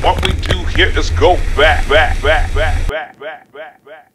What we do here is go back, back, back, back, back, back, back, back.